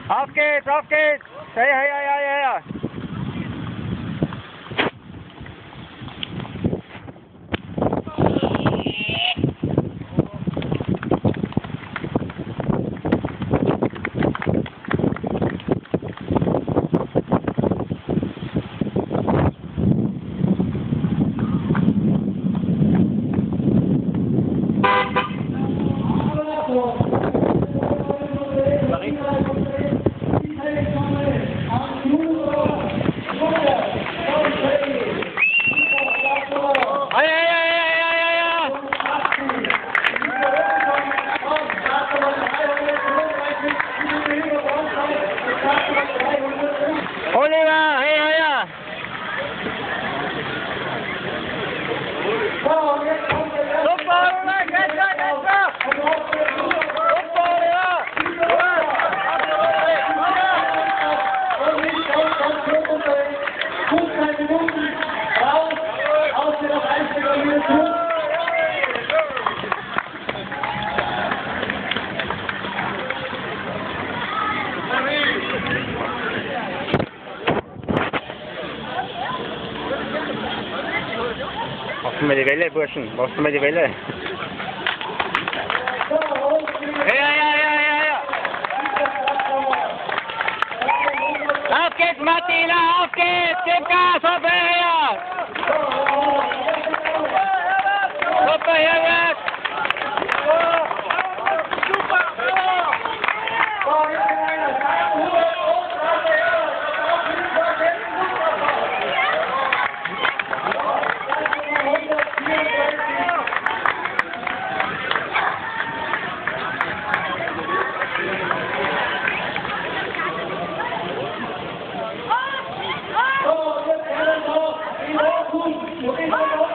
Auf geht's, auf geht's! Hey, hey, hey, hey, hey! Oliver, hey, hey, ja! Super, Oliver, ganz klar, ganz klar! Super, Machst du mal die Welle, Burschen? Machst du mal die Welle? Ja, ja, ja, ja, ja! Auf geht's, Martina, auf geht's! Gib Gas, hopp her! Super, Herbert! Okay.